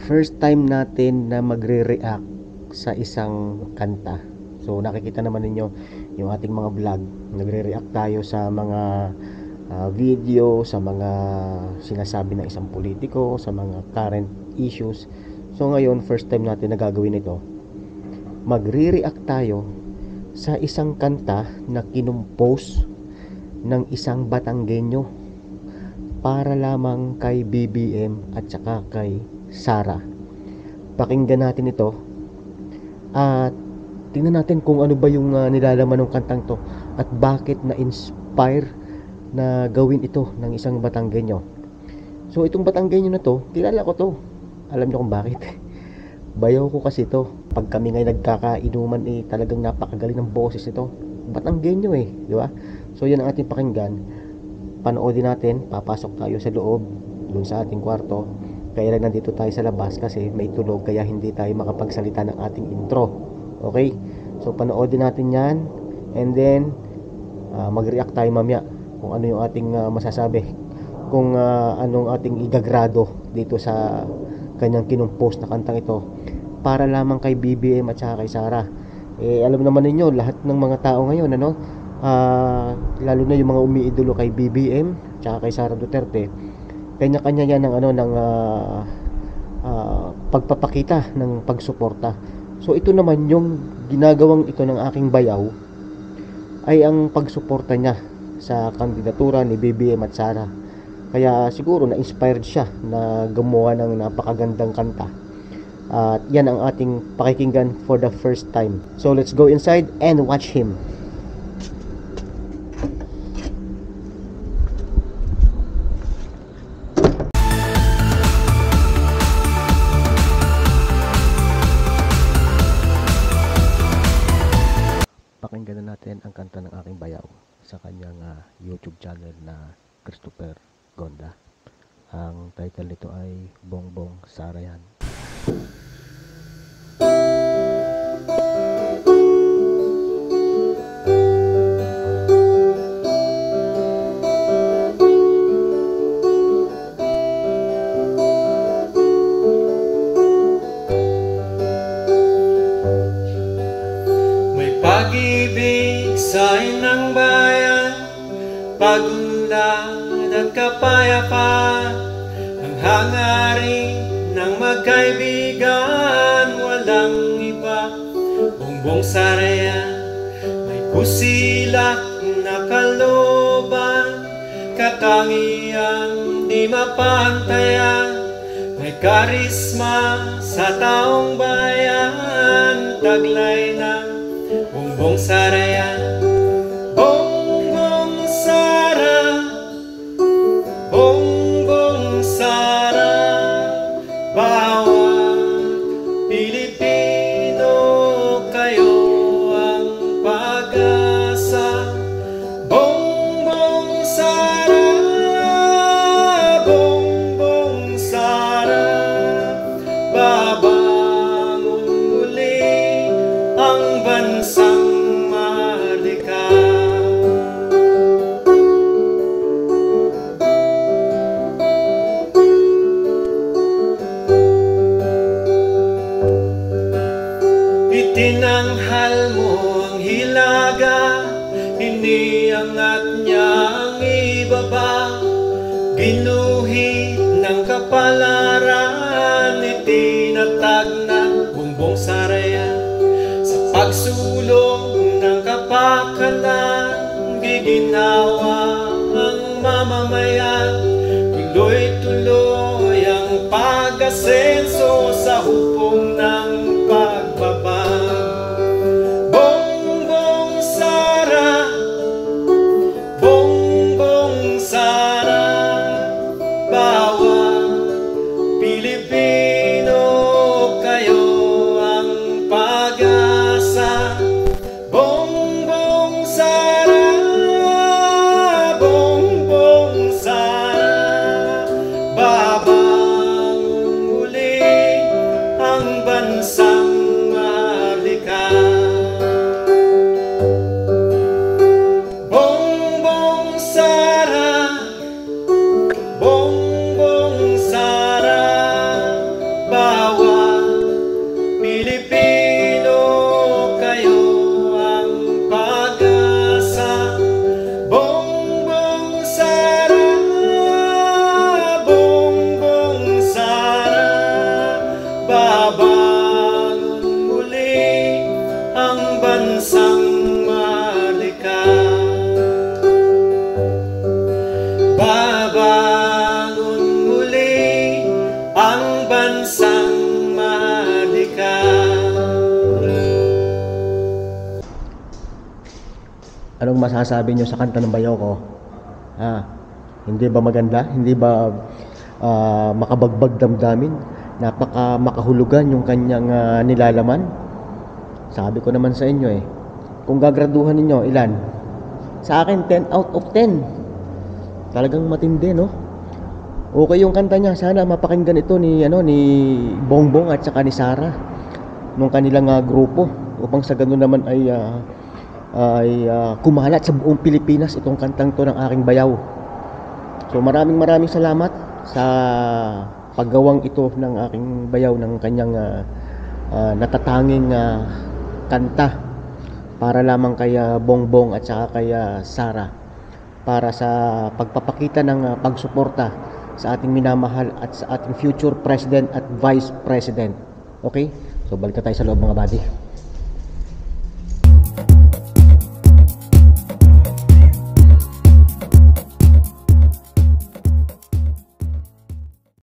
First time natin na magre-react sa isang kanta. So nakikita naman ninyo yung ating mga vlog. Nagre-react tayo sa mga video, sa mga sinasabi ng isang politiko, sa mga current issues. So ngayon, first time natin na gagawin ito. Magre-react tayo sa isang kanta na kinumpose ng isang Batanggenyo para lamang kay BBM at saka kay Sara. Pakinggan natin ito at tingnan natin kung ano ba yung nilalaman ng kantang to at bakit na-inspire na gawin ito ng isang Batanggenyo. So itong Batanggenyo na to, kilala ko to. Alam niyo kung bakit? Bayaw ko kasi to. Pag kami ngayon nagkakainuman talagang napakagaling ng boses nito. Batanggenyo di ba? So yan ang ating pakinggan. Panoodin natin, papasok tayo sa loob dun sa ating kwarto. Kaya lang nandito tayo sa labas kasi may tulog, kaya hindi tayo makapagsalita ng ating intro. Okay? So panoodin natin yan and then mag-react tayo mamaya kung ano yung ating masasabi, kung anong ating igagrado dito sa kanyang kinumpose na kantang ito para lamang kay BBM at saka kay Sara. Alam naman ninyo, lahat ng mga tao ngayon lalo na yung mga umiidolo kay BBM tsaka kay Sara Duterte, kanya-kanya yan ng pagpapakita ng pagsuporta. So ito naman yung ginagawang ito ng aking bayaw ay ang pagsuporta niya sa kandidatura ni BBM at Sara. Kaya siguro na-inspired siya na gumawa ng napakagandang kanta. At yan ang ating pakikinggan for the first time. So let's go inside and watch him. Pakinggan na natin ang kanta ng aking bayaw sa kanyang YouTube channel na Christopher Gonda. Ang title nito ay Bongbong Sara yan. Pag-ibig sa inang bayan, pag-unlad at kapayapaan, ang hangarin ng magkaibigan, walang iba. Bongbong Sara yan, may pusilak na kalooban, katangiang di mapantayan, may karisma sa taong bayan, taglay ng Bongbong Sara yan. Bongbong Sara, Bongbong Sara, bawat Pilipino kayo ang pag-asa. Bongbong Sara, Bongbong Sara, babangon muli ang bansang mahika. Itinanghal mo ang hilaga, iniangat niya ang ibaba, ginuhit ng kapalaran, itinatag na Bongbong Sara yan. Pagsulong ng kapakanan, giginawa ang mamamayan, tuloy-tuloy ang pag-asenso sa hupong ng pagbabang. Bongbong Sara, Bongbong Sara, bawat Pilipino kayo ang pag-asa. Bongbong Sara, Bongbong Sara, babangon muli ang bansang mahika. Bongbong Sara, Bongbong Sara, babangon bansang mahika. Anong masasabi nyo sa kanta ng bayaw ko? Hindi ba maganda? Hindi ba makabagbag damdamin? Makahulugan yung kanyang nilalaman? Sabi ko naman sa inyo kung gagraduhan ninyo, ilan? Sa akin, 10 out of 10. Talagang matindi, no? Okay yung kanta niya. Sana mapakinggan ito ni Bongbong at saka ni Sara nung kanilang grupo, upang sa ganun naman ay kumalat sa buong Pilipinas itong kantang to ng aking bayaw. So maraming salamat sa paggawang ito ng aking bayaw ng kanyang natatanging kanta para lamang kay Bongbong at saka kay Sara, para sa pagpapakita ng pagsuporta sa ating minamahal at sa ating future president at vice president. Okay? So balik na tayo sa loob, mga buddy.